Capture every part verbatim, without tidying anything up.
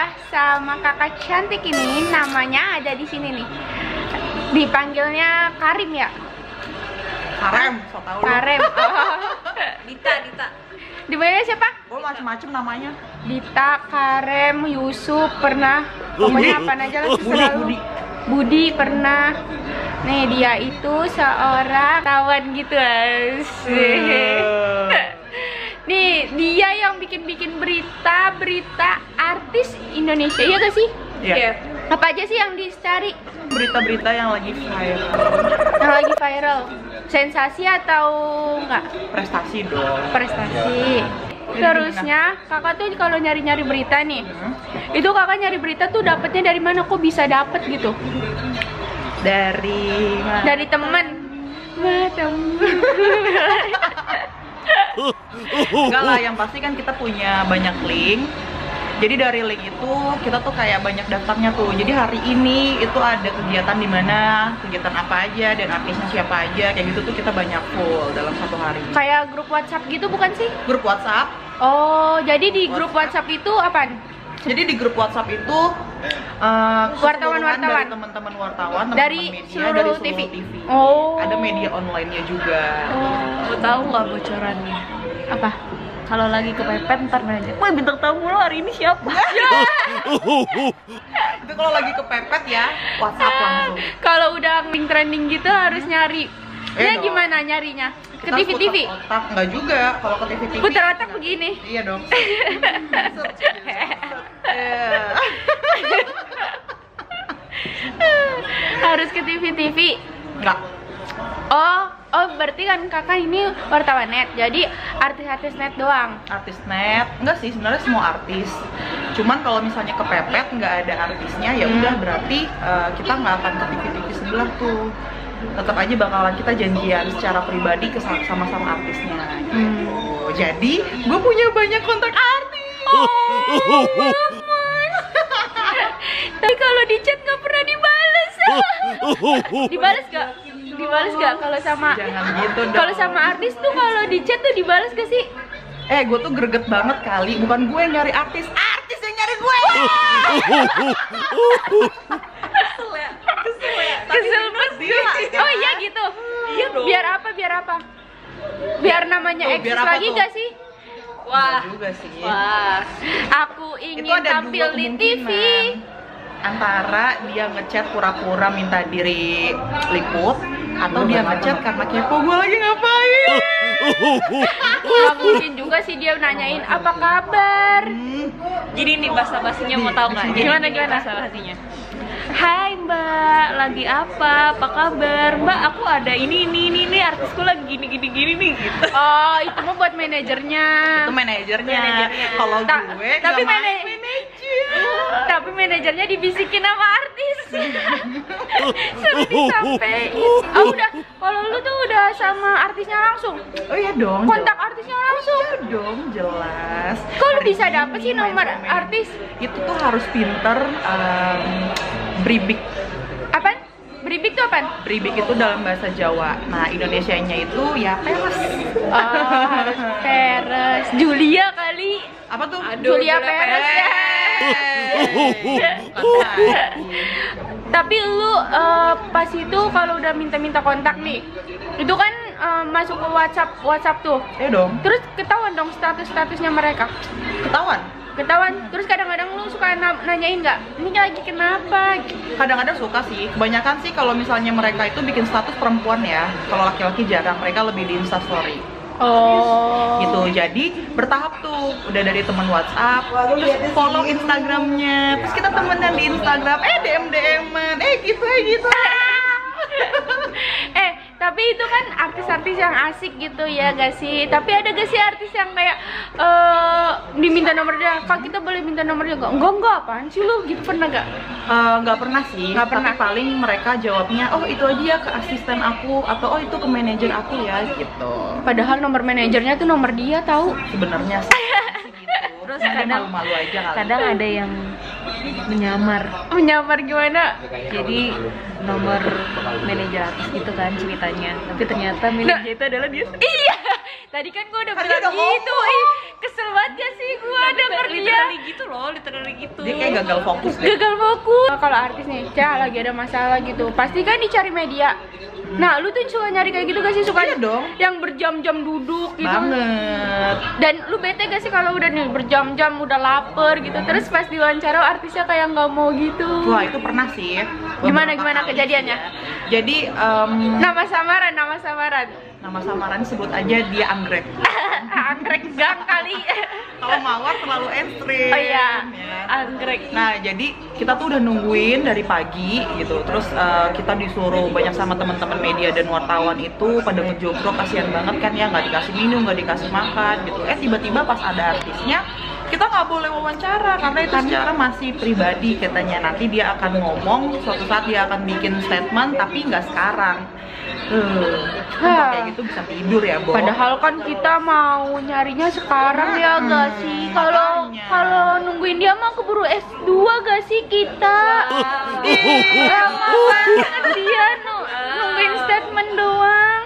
udah sama kakak cantik ini, namanya ada di sini nih. Dipanggilnya Karim ya? Karem, so tau lu. Karem. Oh. Dita, Dita. Dipanggilnya siapa? Oh, macem-macem namanya. Dita, Karem, Yusuf pernah. Pokoknya apa aja lah terserah lu. Budi. Budi pernah. Nih dia itu seorang tawan gitu, asik. Nih dia yang bikin-bikin berita-berita artis Indonesia, iya gak sih? Iya. Iya. Apa aja sih yang dicari? Berita-berita yang lagi viral. Yang lagi viral, sensasi atau enggak? Prestasi dong. Prestasi. Terusnya kakak tuh kalau nyari-nyari berita nih, Hmm. itu kakak nyari berita tuh dapetnya dari mana? Kok bisa dapet gitu? Dari mana? Dari temen. Wah, temen. Enggak lah, yang pasti kan kita punya banyak link. Jadi dari link itu kita tuh kayak banyak daftarnya tuh. Jadi hari ini itu ada kegiatan di mana, kegiatan apa aja dan artisnya siapa aja, kayak gitu tuh kita banyak full dalam satu hari. Kayak grup WhatsApp gitu bukan sih? Grup WhatsApp. Oh, jadi di grup WhatsApp itu apaan? Jadi di grup WhatsApp itu uh, Wartawan-wartawan. dari teman-teman wartawan, Dari teman-teman media, seluruh dari T V. seluruh T V. Oh. Ada media online-nya juga. Oh, Lo tahu nggak bocorannya? apa? Kalau lagi kepepet ntar nanya, wah bintang tamu lo hari ini siapa? Itu kalau lagi kepepet ya, WhatsApp langsung. Kalau udah trending gitu harus nyari. Eh, Ya dong. gimana nyarinya? Ke Kita T V T V? putar otak, enggak juga. Kalau ke T V T V Putar otak begini. Iya dong. Search, search. Eh. Harus ke T V T V. Enggak. Oh, oh berarti kan kakak ini wartawan net. Jadi artis-artis net doang. Artis net, enggak sih sebenarnya semua artis. Cuman kalau misalnya kepepet nggak ada artisnya, ya udah berarti uh, kita nggak akan ke T V T V sebelah tuh. Tetap aja bakalan kita janjian secara pribadi ke sama-sama artisnya. Gitu. Jadi gue punya banyak kontak artis. Oh, tapi kalau di chat nggak pernah dibales. Dibales gak? Dibales gak kalau sama? Jangan gitu dong. Kalau sama artis tuh kalau di chat tuh dibales gak sih? Eh, gue tuh greget banget kali. Bukan gue yang nyari artis, artis yang nyari gue. Kesel ya, kesel ya. Kesel banget. Oh iya gitu. Iya dong. Biar apa? Biar apa? Biar namanya Tuh, eksis biar apa lagi tuh? gak sih? Wah, Nggak juga sih. wah. Aku ingin Itu ada tampil dua di T V. kemungkinan. Antara dia ngechat pura-pura minta diri liput, atau dia ngechat karena kepo gue lagi ngapain. Nggak mungkin juga sih dia nanyain apa kabar. Hmm. Jadi nih basa-basinya mau tahu nggak? Jadi Gimana, gini gimana? basa-basinya. Hai Mbak, lagi apa? Apa kabar? Mbak, aku ada ini ini ini nih artisku lagi gini gini gini nih gitu. Oh, itu mah buat manajernya. Itu manajernya. Manajernya. Kalau Ta- gue tapi nggak main mana- manajer. Tapi manajernya dibisikin sama artis. Suruh disampein. Oh udah, kalau lu tuh udah sama artisnya langsung. Oh iya dong. Kontak artisnya langsung. Iya dong, jelas. Kok lu Hari bisa ini dapet sih main nomor sama artis? Itu tuh harus pinter um, bribik. Apaan? Beribik tuh apaan? Bribik itu dalam bahasa Jawa. Nah, Indonesianya itu ya peres. Oh, harus Peres. Julia kali. Apa tuh? Aduh, Julia Julia Peres ya. Bukan. Tapi lu uh, pas itu kalau udah minta-minta kontak nih, itu kan uh, masuk ke WhatsApp WhatsApp tuh. Ya dong, Terus ketahuan dong status-statusnya mereka. ketahuan. Ketahuan. Terus kadang-kadang lu suka na- nanyain nggak? Ini lagi kenapa? Kadang-kadang suka sih. Kebanyakan sih kalau misalnya mereka itu bikin status perempuan ya. Kalau laki-laki jarang, mereka lebih di Insta story. Oh. Gitu. Jadi bertahap tuh. Udah dari teman WhatsApp, terus follow Instagramnya, terus kita temenan di Instagram, eh D M D M-an, eh gitu, eh gitu. Eh, tapi itu kan artis-artis yang asik gitu ya gak sih? Tapi ada gak sih artis yang kayak eh diminta nomornya? Kak, kita boleh minta nomornya gak? Enggak, enggak, apaan sih lu? Gitu pernah gak? Eh, nggak pernah sih, Nggak pernah. tapi paling mereka jawabnya, oh itu aja ya ke asisten aku, atau oh itu ke manajer aku ya, gitu. Padahal nomor manajernya tuh nomor dia tahu. Sebenarnya sih gitu. Terus Dia kadang- malu-malu aja kali. Kadang ada yang menyamar. Menyamar gimana? Jadi nomor manajer artis gitu kan ceritanya. Tapi ternyata miliknya itu adalah dia sendiri. Iya. Tadi kan gua udah Kan bilang dia udah gitu. ngomong. Ih, Kesel banget gak sih gua denger dia literally gitu loh, literally gitu. Dia kayak gagal fokus deh. gagal fokus. Kalau artis nih, Ca lagi ada masalah gitu, pasti kan dicari media. Nah, lu tuh suka nyari kayak gitu gak sih? Suka Iya dong. yang berjam-jam duduk gitu. Banget. Dan lu bete gak sih kalau udah nih berjam-jam udah lapar gitu, terus pas diwawancara artisnya kayak nggak mau gitu? Wah, itu pernah sih. Gimana Beberapa gimana kali kejadiannya? sih ya. Jadi em, Nama samaran, nama samaran. nama samaran sebut aja dia anggrek. Anggrek gang kali. Kalau mawar terlalu ekstrim. Oh iya, ya. anggrek. Nah, jadi kita tuh udah nungguin dari pagi gitu. Terus eh, kita disuruh banyak sama teman-teman media dan wartawan itu pada ngejogrok, kasihan banget kan ya, nggak dikasih minum, nggak dikasih makan gitu. Eh tiba-tiba pas ada artisnya, kita nggak boleh wawancara karena itu secara masih pribadi katanya. Nanti dia akan ngomong, suatu saat dia akan bikin statement, tapi nggak sekarang. Uh, Hah. kayak gitu bisa tidur ya, Bo. Padahal kan kita mau nyarinya sekarang ya Hmm, gak sih? Kalau makanya. kalau nungguin dia mah keburu S dua gak sih kita? Lama banget dia nu nungguin statement doang.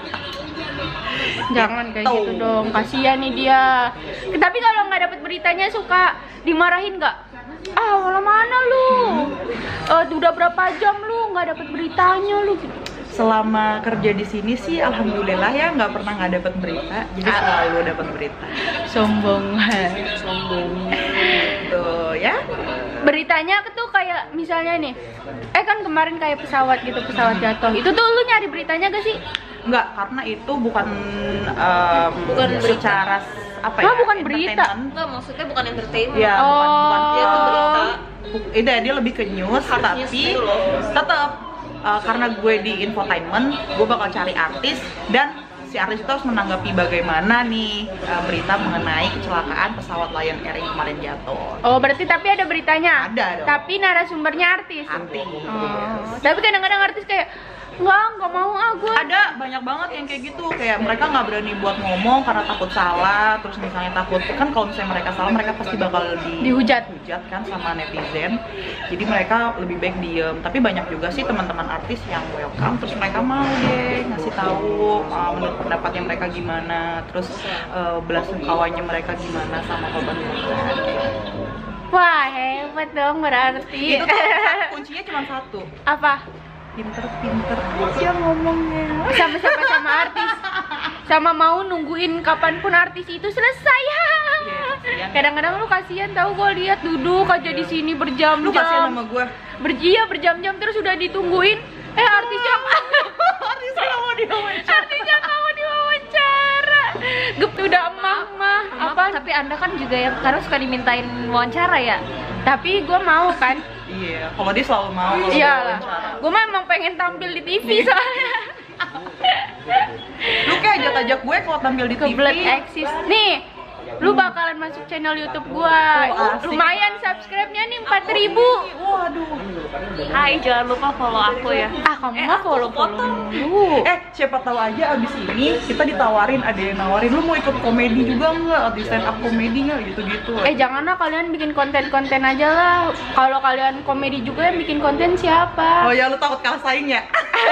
Jangan kayak Gitu. gitu dong, kasihan nih dia. Tapi kalau nggak dapet beritanya suka dimarahin nggak? Ah, malah mana lu? Eh, udah berapa jam lu nggak dapet beritanya lu? Selama kerja di sini sih alhamdulillah ya nggak pernah nggak dapat berita, jadi selalu dapat berita. Sombong. Sombong. Tuh ya. Beritanya tuh kayak misalnya nih, eh kan kemarin kayak pesawat gitu, pesawat jatuh. Itu tuh lu nyari beritanya gak sih? Enggak, karena itu bukan um, Bukan berita. secara apa Oh, ya? bukan berita. entertainment. Enggak, maksudnya bukan entertainment. Ya, Oh. bukan bukan Dia tuh berita. Bu- Iya, dia lebih ke news, Hard tapi news gitu loh. tetap uh, karena gue di infotainment, gue bakal cari artis dan si artis itu harus menanggapi bagaimana nih uh, berita mengenai kecelakaan pesawat Lion Air yang kemarin jatuh. Oh, berarti tapi ada beritanya. Ada dong. Tapi narasumbernya artis. Artis. Oh. Tapi kadang-kadang artis kayak nggak, nggak mau ah gue. Ada banyak banget yang kayak gitu, kayak mereka nggak berani buat ngomong karena takut salah, terus misalnya takut kan kalau misalnya mereka salah mereka pasti bakal di Dihujat. hujat kan sama netizen, jadi mereka lebih baik diem. Tapi banyak juga sih teman-teman artis yang welcome, terus mereka mau deh ngasih tahu uh, menurut pendapatnya mereka gimana, terus uh, belasungkawanya mereka gimana sama korban-korban. Wah, hebat dong berarti. Itu tuh kuncinya cuma satu, Apa? pinter-pinter aja ngomongnya. Sama siapa? Sama artis. Sama mau nungguin kapanpun artis itu selesai. kasihan. Kadang-kadang lu kasihan tahu, gue lihat duduk aja di sini Lu kasihan berjam-jam. sama gue. Berjia berjam-jam terus udah ditungguin. Eh artisnya Artisnya nggak mau diwawancara. artisnya nggak mau diwawancara. Gep udah emah-emah. Apa? Tapi Anda kan juga yang karena suka dimintain wawancara ya. Tapi gue mau kan. Iya, kalau dia selalu mau kalau Iya dia lah. wawancara. Gue mah emang pengen tampil di T V Iya. soalnya. Lu kayak ajak-ajak gue kalau tampil di Ke T V. Black Axis. Nih, lu bakalan masuk channel YouTube gua. Oh, asik. Lumayan subscribe-nya nih empat ribu. Waduh. Hai, jangan lupa follow aku ya. Ah, kamu mah follow-follow mulu. Eh, siapa tahu aja abis ini kita ditawarin, ada yang nawarin, lu mau ikut komedi juga nggak? Di stand up komedi nggak? Gitu-gitu. Eh, janganlah kalian bikin konten-konten aja lah. Kalau kalian komedi juga yang bikin konten siapa? Oh ya, lu takut kalah saing ya?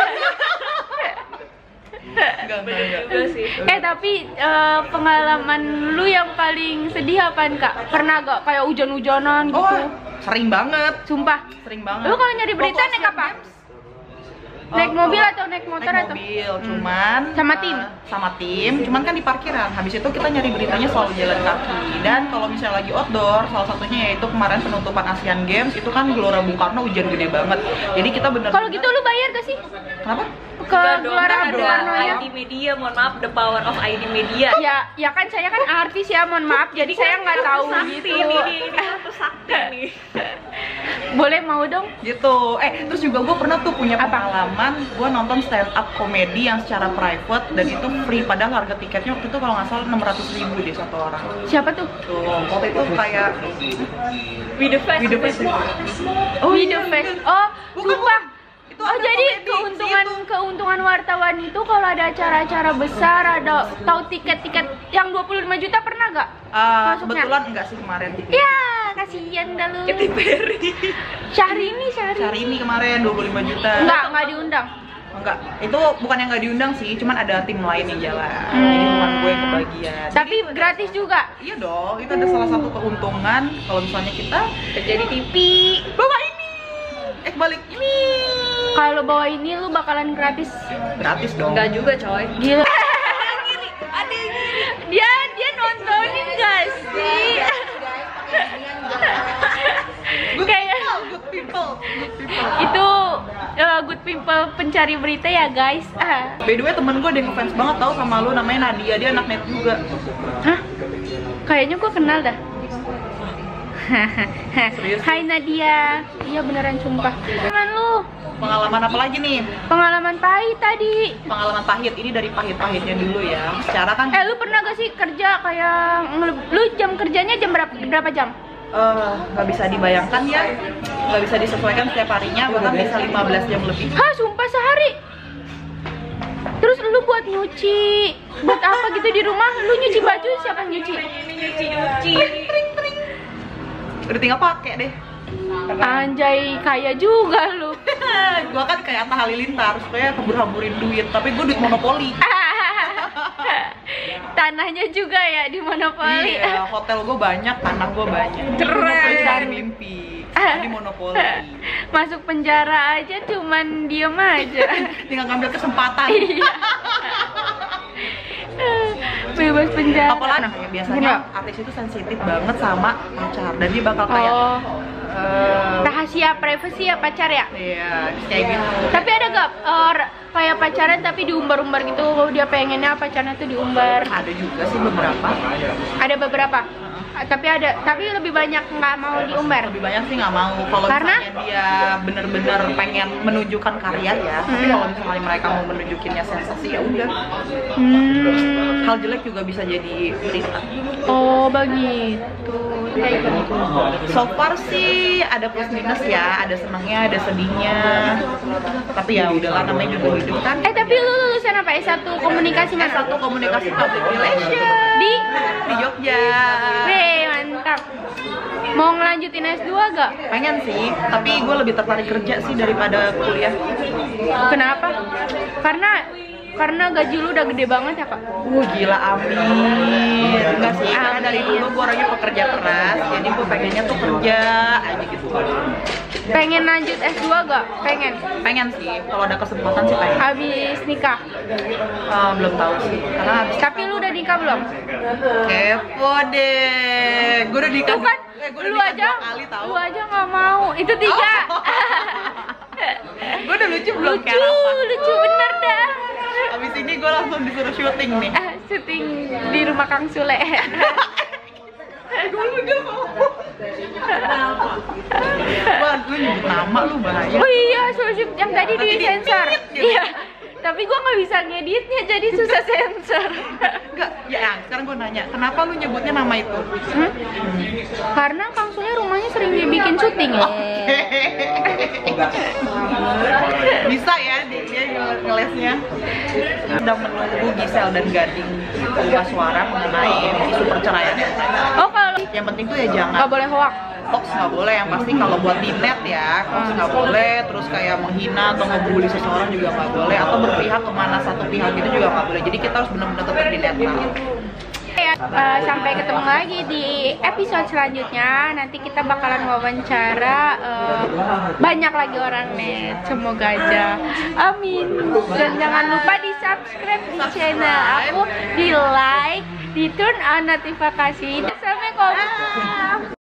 Enggak, enggak, enggak. Juga sih. Eh tapi eh, pengalaman lu yang paling sedih apaan Kak? Pernah gak kayak hujan-hujanan gitu? Oh, sering banget. Sumpah. Sering banget. Lu kalau nyari berita Waktu naik Asian apa? Games, Naik oh, mobil kalau- atau naik motor naik atau? mobil, Hmm. cuman Sama eh, tim? sama tim, cuman kan di parkiran. Habis itu kita nyari beritanya selalu jalan kaki. Dan kalau misalnya lagi outdoor, salah satunya yaitu kemarin penutupan Asian Games itu kan Gelora Bung Karno hujan gede banget. Jadi kita bener. Kalau gitu lu bayar gak sih? Kenapa? Ke Enggak dong, Gelora kan Bung ada Karno ya? I D Media, mohon maaf, the power of I D Media. Ya, ya kan saya kan artis ya, mohon maaf. Jadi saya nggak tahu Sakti gitu. nih, ini ini kartu sakti nih. Boleh mau dong? Gitu. Eh, terus juga gue pernah tuh punya Apa? pengalaman, gue nonton stand up komedi yang secara private dan itu free, padahal harga tiketnya waktu itu kalau nggak salah enam ratus ribu deh satu orang. Siapa tuh? Tuh, waktu itu kayak With the face. With the Face. Oh, With the Face. Oh, Bukan, sumpah. Itu Oh, ada jadi komedi keuntungan di situ. keuntungan wartawan itu kalau ada acara-acara besar, ada tahu tiket-tiket yang dua puluh lima juta pernah gak? Ah, Masuknya. kebetulan enggak sih kemarin. Ya, kasihan dah lu. Katy Perry. Syahrini, Syahrini. Hari ini kemarin dua puluh lima juta. Enggak, enggak diundang. Enggak, itu bukan yang nggak diundang sih, cuman ada tim lain yang jalan. Hmm. Jadi bukan gue yang kebagian. Tapi Jadi itu ada- gratis juga. Iya dong, itu ada salah satu keuntungan kalau misalnya kita Kerja di T V. bawa ini, eh balik ini, Kalau bawa ini lu bakalan gratis. gratis dong. Enggak juga coy. Gila. Ada yang gini. Dia dia nontonin gak sih? Kayak Good people, good people. itu uh, good people pencari berita ya guys. Ah. By the way, temen gue ada yang ngefans banget tau sama lu, namanya Nadia, dia anak net juga. Hah? Kayaknya gue kenal dah. Serius? Hai Nadia. Iya beneran sumpah. Teman lu Pengalaman apa lagi nih? pengalaman pahit tadi. Pengalaman pahit, ini dari pahit-pahitnya dulu ya. Secara kan Eh lu pernah gak sih kerja kayak ngele- lu jam kerjanya jam berapa berapa jam? eh, nggak bisa dibayangkan ya, nggak bisa disesuaikan setiap harinya, bahkan bisa lima belas jam lebih. Hah, sumpah sehari. Terus lu buat nyuci, buat apa gitu di rumah? Lu nyuci baju siapa yang nyuci? Nyuci-nyuci. Udah tinggal pakai deh. Anjay, kaya juga lu. Gua kan kayak Atta Halilintar, supaya kebur-hamburin duit, tapi gue duit monopoli. Tanahnya juga ya di monopoli. Iya, hotel gue banyak, tanah gue banyak. Keren. Cari mimpi, jadi monopoli. Masuk penjara aja cuman diem aja. Tinggal ngambil kesempatan. Iya. Bebas penjara. Apalagi nah, ya, biasanya Enggak. artis itu sensitif banget sama pacar, dan dia bakal kayak Oh, eh, rahasia privacy ya pacar ya? iya, kayak gitu. Tapi ada gak uh, kayak pacaran tapi diumbar-umbar gitu? Dia pengennya pacarnya tuh diumbar. Ada juga sih beberapa. Ada beberapa. Ah, Tapi ada, tapi lebih banyak nggak mau diumbar. Lebih banyak sih nggak mau. Kalau Karena? misalnya dia bener-bener pengen menunjukkan karya ya. Tapi Hmm. kalau misalnya mereka mau menunjukinnya sensasi ya udah. Hmm. Hal jelek juga bisa jadi berita. Oh begitu. Kayak gitu. So far sih ada plus minus ya, ada senangnya, ada sedihnya. Tapi ya udahlah, namanya juga hidup kan. Eh tapi lu lulusan apa? S satu komunikasi S mana? satu komunikasi public relation Di? di Jogja. Weh, mantap. Mau ngelanjutin S dua gak? Pengen sih, tapi gue lebih tertarik kerja sih daripada kuliah. Kenapa? Karena karena gaji lu udah gede banget ya kak? Uh gila, amin. Enggak sih, karena dari dulu gue orangnya pekerja keras, jadi gue pengennya tuh kerja aja gitu. Pengen lanjut S dua gak? Pengen? Pengen sih, kalau ada kesempatan sih pengen. Habis nikah? Eh, belum tahu sih, karena habis Tapi lu udah nikah belum? kepo deh. Gue udah nikah. Tuh kan, eh, gue udah lu nikah aja, dua kali tahu. lu aja nggak mau. Itu tiga. Gue udah lucu belum Lucu, kayak apa? lucu bener dah. Abis ini gue langsung disuruh syuting nih. Ah, syuting di rumah Kang Sule. Gue udah mau. Wah, lu nyebut nama lu bahaya. Oh iya, so, shoot yang tadi Nanti di sensor. di-edit gitu. Iya. Tapi gua nggak bisa ngeditnya, jadi susah sensor. Enggak, ya nah, sekarang gue nanya, kenapa lu nyebutnya nama itu? Hmm? Karena Kang Sule rumahnya sering dibikin syuting ya. Bisa ya dia, dia ngelesnya. Sedang menunggu Gisel dan Gading buka suara mengenai isu perceraian yang tadi. Oh kalau Yang penting tuh ya jangan nggak boleh hoax. hoax, nggak boleh. Yang pasti kalau buat di net ya, hoax nggak boleh. Terus kayak menghina atau ngebully seseorang juga nggak boleh. Atau berpihak kemana satu pihak itu juga nggak boleh. Jadi kita harus benar-benar tetap di netral. Ya, eh, sampai ketemu lagi di episode selanjutnya. Nanti kita bakalan wawancara eh, banyak lagi orang net. Semoga aja. Amin. Dan jangan lupa di subscribe di channel aku, di like, di turn on notifikasi. Assalamualaikum.